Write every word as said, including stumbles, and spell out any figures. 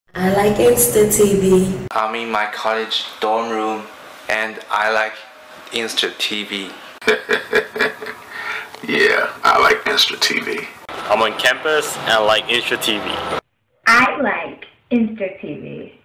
I like Insta-T V. I'm in my college dorm room and I like Instra-T V. Yeah, I like Instra-T V. I'm on campus and I like Instra-T V. I like Instra-T V.